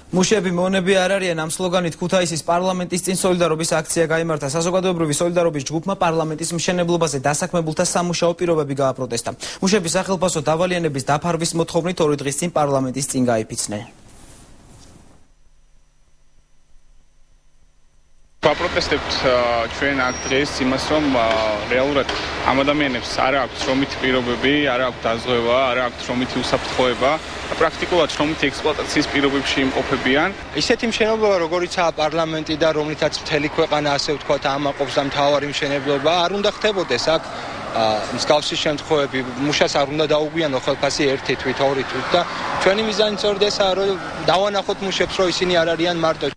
მუშები მონები არ არიან ამ სლოგანით ქუთაისის პარლამენტის წინ სოლიდარობის აქცია გაიმართა. საზოგადოებრივი სოლიდარობის ჯგუფმა პარლამენტის მშენებლობაზე დასაქმებულთა სამუშაო პირობები გააპროტესტა. მუშები სახელმწიფო დავალიანების დაფარვის მოთხოვნით 2 დღის წინ პარლამენტის წინ გაიფიცნენ. ვაპროტესტებთ ჩვენ აქ დღეს იმას, რომ რეალურად ამ ადამიანებს არ აქვს შრომითი პირობები, არ აქვს დაზღვევა, არ აქვს შრომითი უსაფრთხოება, პრაქტიკულად შრომითი ექსპლუატაციის პირობებში იმყოფებიან. ისეთი მშენებლობა, როგორიცაა პარლამენტი და რომლითაც მთელი ქვეყანა ასე ვთქვათ ამაყობს და მთავარი მშენებლობა, არ უნდა ხდებოდეს აქ მსგავსი შემთხვევები. მუშას არ უნდა დაუგვიანო ხელფასი 1 თვით, 2 თვით და ჩვენი მიზანი სწორედ ესაა, რომ დავანახოთ მუშებს, რომ ისინი არ არიან მარტო.